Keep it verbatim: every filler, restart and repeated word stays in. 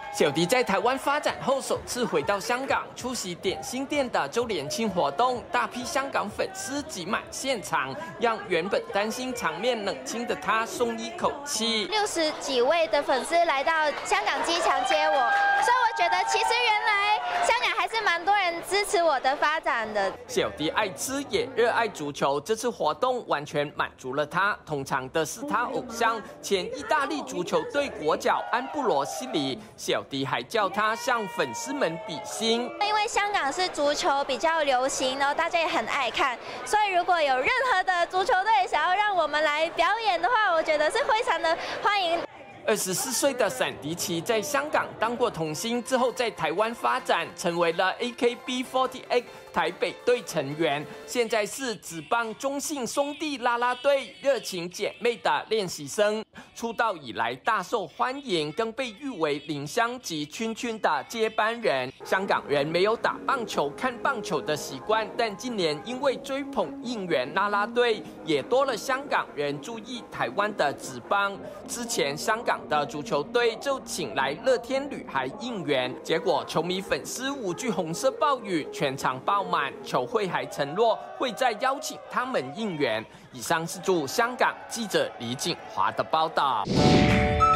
小迪在台湾发展后，首次回到香港出席点心店的周年庆活动，大批香港粉丝挤满现场，让原本担心场面冷清的他松一口气。 六十几位的粉丝来到香港机场接我，所以我觉得其实原来香港还是蛮多人支持我的发展的。 小迪爱吃也热爱足球，这次活动完全满足了他。通常的是他偶像前意大利足球队国脚安布罗西里。小迪还叫他向粉丝们比心， 因为香港是足球比较流行，然后大家也很爱看，所以如果有任何的足球队想要让我们来表演的话，我觉得是非常的欢迎。 二十四岁的闪迪奇在香港当过童星，之后在台湾发展，成为了 A K B 四十八台北队成员，现在是职棒中信兄弟啦啦队热情姐妹的练习生。出道以来大受欢迎，更被誉为林湘及圈圈的接班人。香港人没有打棒球、看棒球的习惯，但今年因为追捧应援啦啦队，也多了香港人注意台湾的职棒。之前香港的足球队就请来乐天女孩应援，结果球迷粉丝无惧红色暴雨，全场爆满。球会还承诺会再邀请他们应援。以上是驻香港记者李景华的报道。